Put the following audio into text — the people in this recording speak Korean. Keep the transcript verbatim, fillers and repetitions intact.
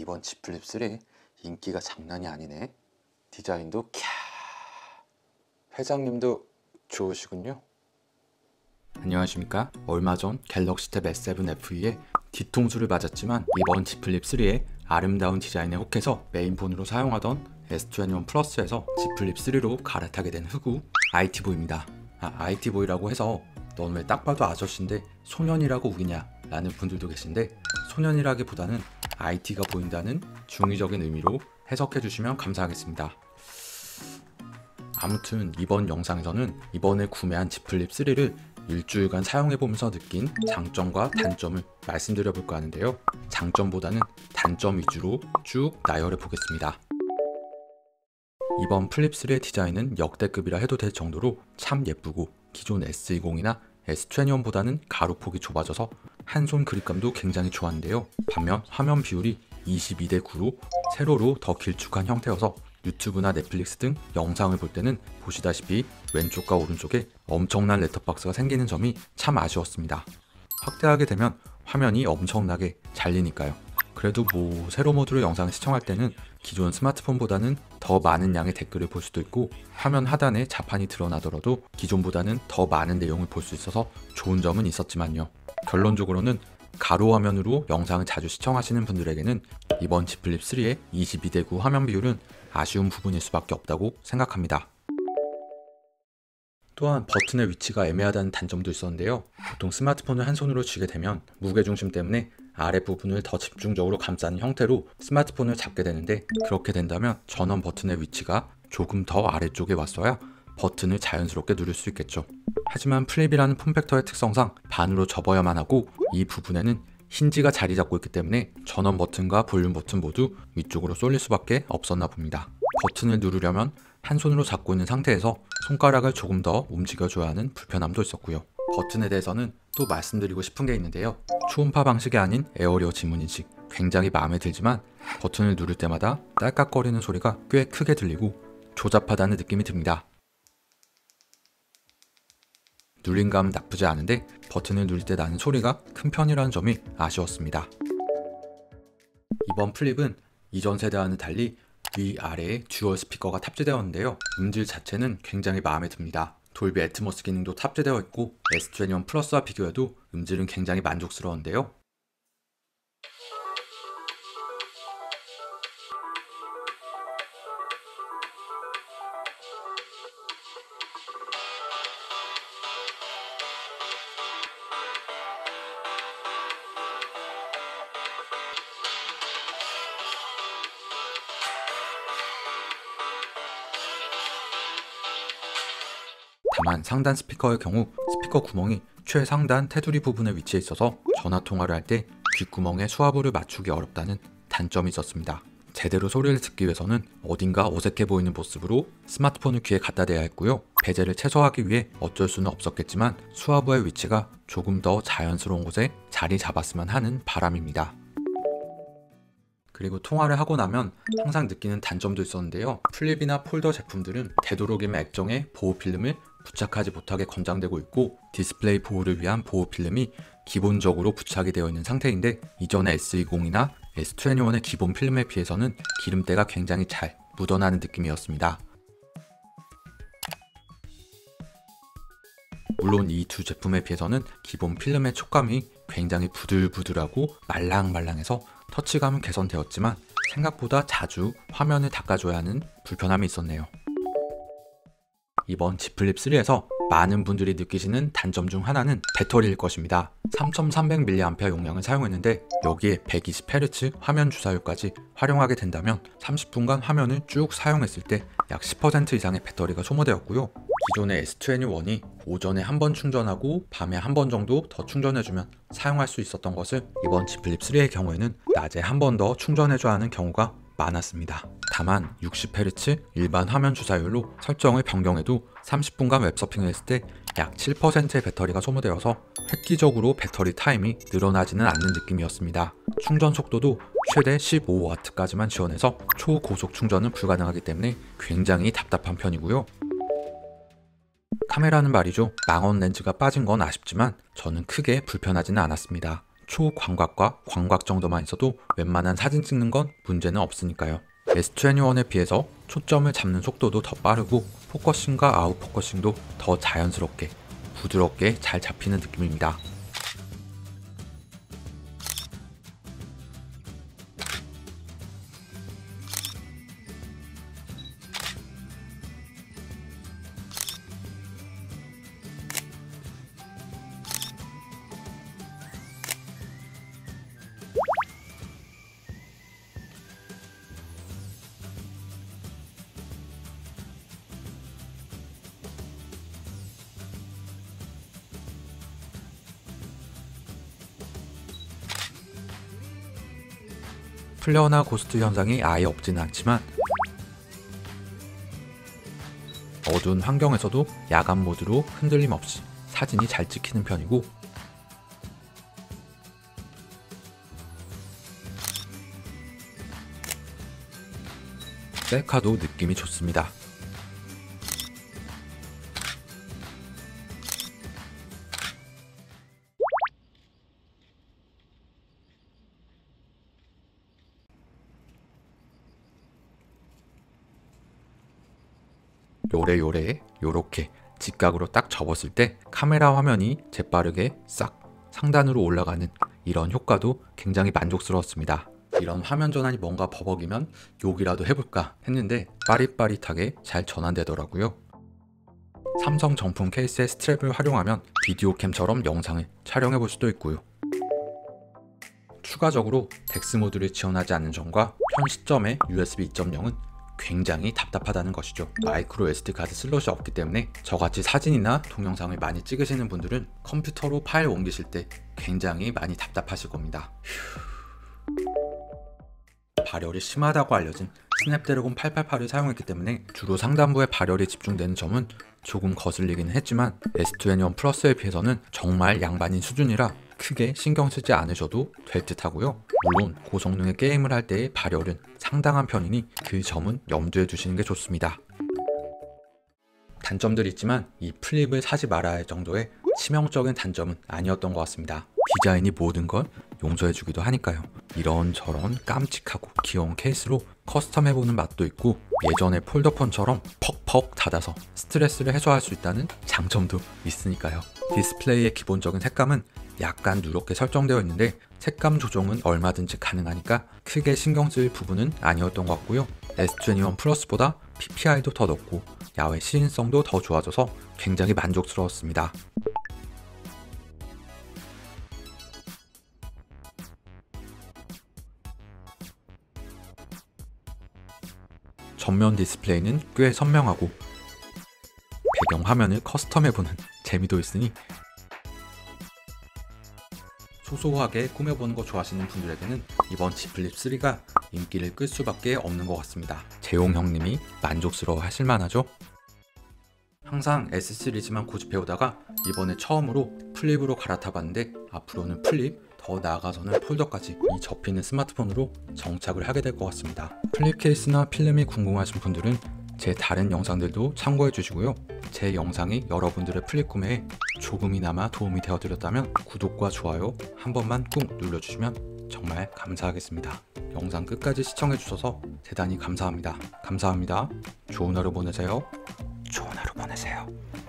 이번 Z 플립 쓰리 인기가 장난이 아니네. 디자인도 캬. 회장님도 좋으시군요. 안녕하십니까. 얼마 전 갤럭시 탭 에스 세븐 에프이에 뒤통수를 맞았지만 이번 Z 플립 쓰리의 아름다운 디자인에 혹해서 메인폰으로 사용하던 에스 이십일 플러스에서 Z 플립 쓰리로 갈아타게 된 흑우 아이티보이입니다. 아, 아이티보이라고 해서 넌 왜 딱 봐도 아저씨인데 소년이라고 우기냐 라는 분들도 계신데, 소년이라기보다는 아이티가 보인다는 중의적인 의미로 해석해 주시면 감사하겠습니다. 아무튼 이번 영상에서는 이번에 구매한 Z 플립 쓰리를 일주일간 사용해보면서 느낀 장점과 단점을 말씀드려 볼까 하는데요. 장점보다는 단점 위주로 쭉 나열해 보겠습니다. 이번 플립 쓰리의 디자인은 역대급이라 해도 될 정도로 참 예쁘고, 기존 에스 이십이나 에스 이십일보다는 가로폭이 좁아져서 한손 그립감도 굉장히 좋았는데요. 반면 화면 비율이 이십이 대 구로 세로로 더 길쭉한 형태여서 유튜브나 넷플릭스 등 영상을 볼 때는 보시다시피 왼쪽과 오른쪽에 엄청난 렛터박스가 생기는 점이 참 아쉬웠습니다. 확대하게 되면 화면이 엄청나게 잘리니까요. 그래도 뭐 세로 모드로 영상을 시청할 때는 기존 스마트폰보다는 더 많은 양의 댓글을 볼 수도 있고, 화면 하단에 자판이 드러나더라도 기존보다는 더 많은 내용을 볼 수 있어서 좋은 점은 있었지만요. 결론적으로는 가로 화면으로 영상을 자주 시청하시는 분들에게는 이번 Z 플립 쓰리의 이십이 대 구 화면 비율은 아쉬운 부분일 수밖에 없다고 생각합니다. 또한 버튼의 위치가 애매하다는 단점도 있었는데요. 보통 스마트폰을 한 손으로 쥐게 되면 무게중심 때문에 아랫부분을 더 집중적으로 감싸는 형태로 스마트폰을 잡게 되는데, 그렇게 된다면 전원 버튼의 위치가 조금 더 아래쪽에 왔어야 버튼을 자연스럽게 누를 수 있겠죠. 하지만 플립이라는 폼팩터의 특성상 반으로 접어야만 하고, 이 부분에는 힌지가 자리 잡고 있기 때문에 전원 버튼과 볼륨 버튼 모두 위쪽으로 쏠릴 수밖에 없었나 봅니다. 버튼을 누르려면 한 손으로 잡고 있는 상태에서 손가락을 조금 더 움직여줘야 하는 불편함도 있었고요. 버튼에 대해서는 또 말씀드리고 싶은 게 있는데요. 초음파 방식이 아닌 에어리어 지문 인식, 굉장히 마음에 들지만 버튼을 누를 때마다 딸깍거리는 소리가 꽤 크게 들리고 조잡하다는 느낌이 듭니다. 눌림감은 나쁘지 않은데 버튼을 누를 때 나는 소리가 큰 편이라는 점이 아쉬웠습니다. 이번 플립은 이전 세대와는 달리 위아래에 듀얼 스피커가 탑재되었는데요. 음질 자체는 굉장히 마음에 듭니다. 돌비 애트모스 기능도 탑재되어 있고 에스 이십일 플러스와 비교해도 음질은 굉장히 만족스러운데요. 다만 상단 스피커의 경우 스피커 구멍이 최상단 테두리 부분에 위치해 있어서 전화 통화를 할 때 귓구멍에 수화부를 맞추기 어렵다는 단점이 있었습니다. 제대로 소리를 듣기 위해서는 어딘가 어색해 보이는 모습으로 스마트폰을 귀에 갖다 대야 했고요. 배제를 최소화하기 위해 어쩔 수는 없었겠지만 수화부의 위치가 조금 더 자연스러운 곳에 자리 잡았으면 하는 바람입니다. 그리고 통화를 하고 나면 항상 느끼는 단점도 있었는데요. 플립이나 폴더 제품들은 되도록이면 액정에 보호 필름을 부착하지 못하게 권장되고 있고, 디스플레이 보호를 위한 보호 필름이 기본적으로 부착이 되어 있는 상태인데, 이전의 에스 이십이나 에스 이십일의 기본 필름에 비해서는 기름때가 굉장히 잘 묻어나는 느낌이었습니다. 물론 이 두 제품에 비해서는 기본 필름의 촉감이 굉장히 부들부들하고 말랑말랑해서 터치감은 개선되었지만 생각보다 자주 화면을 닦아줘야 하는 불편함이 있었네요. 이번 Z 플립 쓰리에서 많은 분들이 느끼시는 단점 중 하나는 배터리일 것입니다. 삼천삼백 밀리앰페어 용량을 사용했는데 여기에 백이십 헤르츠 화면 주사율까지 활용하게 된다면 삼십 분간 화면을 쭉 사용했을 때 약 십 퍼센트 이상의 배터리가 소모되었고요. 기존의 에스 이십일이 오전에 한 번 충전하고 밤에 한 번 정도 더 충전해주면 사용할 수 있었던 것을 이번 Z 플립 쓰리의 경우에는 낮에 한 번 더 충전해줘야 하는 경우가 많았습니다. 다만 육십 헤르츠 일반 화면 주사율로 설정을 변경해도 삼십 분간 웹서핑을 했을 때 약 칠 퍼센트의 배터리가 소모되어서 획기적으로 배터리 타임이 늘어나지는 않는 느낌이었습니다. 충전 속도도 최대 십오 와트까지만 지원해서 초고속 충전은 불가능하기 때문에 굉장히 답답한 편이고요. 카메라는 말이죠. 망원 렌즈가 빠진 건 아쉽지만 저는 크게 불편하지는 않았습니다. 초광각과 광각 정도만 있어도 웬만한 사진 찍는 건 문제는 없으니까요. 에스 이십일에 비해서 초점을 잡는 속도도 더 빠르고 포커싱과 아웃 포커싱도 더 자연스럽게 부드럽게 잘 잡히는 느낌입니다. 플레어나 고스트 현상이 아예 없지는 않지만 어두운 환경에서도 야간 모드로 흔들림 없이 사진이 잘 찍히는 편이고, 셀카도 느낌이 좋습니다. 요래요래 요렇게 직각으로 딱 접었을 때 카메라 화면이 재빠르게 싹 상단으로 올라가는 이런 효과도 굉장히 만족스러웠습니다. 이런 화면 전환이 뭔가 버벅이면 욕이라도 해볼까 했는데 빠릿빠릿하게 잘 전환되더라고요. 삼성 정품 케이스의 스트랩을 활용하면 비디오캠처럼 영상을 촬영해 볼 수도 있고요. 추가적으로 덱스 모드를 지원하지 않는 점과 현 시점의 유에스비 이 점 영은 굉장히 답답하다는 것이죠. 마이크로 에스디 카드 슬롯이 없기 때문에 저같이 사진이나 동영상을 많이 찍으시는 분들은 컴퓨터로 파일 옮기실 때 굉장히 많이 답답하실 겁니다. 발열이 심하다고 알려진 스냅드래곤 팔팔팔을 사용했기 때문에 주로 상단부에 발열이 집중되는 점은 조금 거슬리긴 했지만 에스 이십일 플러스에 비해서는 정말 양반인 수준이라 크게 신경 쓰지 않으셔도 될 듯 하고요. 물론 고성능의 게임을 할 때의 발열은 상당한 편이니 그 점은 염두에 두시는 게 좋습니다. 단점들이 있지만 이 플립을 사지 말아야 할 정도의 치명적인 단점은 아니었던 것 같습니다. 디자인이 모든 걸 용서해주기도 하니까요. 이런저런 깜찍하고 귀여운 케이스로 커스텀해보는 맛도 있고, 예전의 폴더폰처럼 퍽퍽 닫아서 스트레스를 해소할 수 있다는 장점도 있으니까요. 디스플레이의 기본적인 색감은 약간 누렇게 설정되어 있는데 색감 조정은 얼마든지 가능하니까 크게 신경 쓸 부분은 아니었던 것 같고요. 에스 이십일 플러스보다 피피아이도 더 높고 야외 시인성도 더 좋아져서 굉장히 만족스러웠습니다. 전면 디스플레이는 꽤 선명하고 배경 화면을 커스텀해보는 재미도 있으니 소소하게 꾸며보는 거 좋아하시는 분들에게는 이번 G 플립 쓰리가 인기를 끌 수밖에 없는 것 같습니다. 재용 형님이 만족스러워 하실 만하죠? 항상 에스 시리즈만 고집해오다가 이번에 처음으로 플립으로 갈아타봤는데 앞으로는 플립, 더 나아가서는 폴더까지 이 접히는 스마트폰으로 정착을 하게 될 것 같습니다. 플립 케이스나 필름이 궁금하신 분들은 제 다른 영상들도 참고해 주시고요. 제 영상이 여러분들의 플립 구매에 조금이나마 도움이 되어드렸다면 구독과 좋아요 한 번만 꾹 눌러주시면 정말 감사하겠습니다. 영상 끝까지 시청해 주셔서 대단히 감사합니다. 감사합니다. 좋은 하루 보내세요. 좋은 하루 보내세요.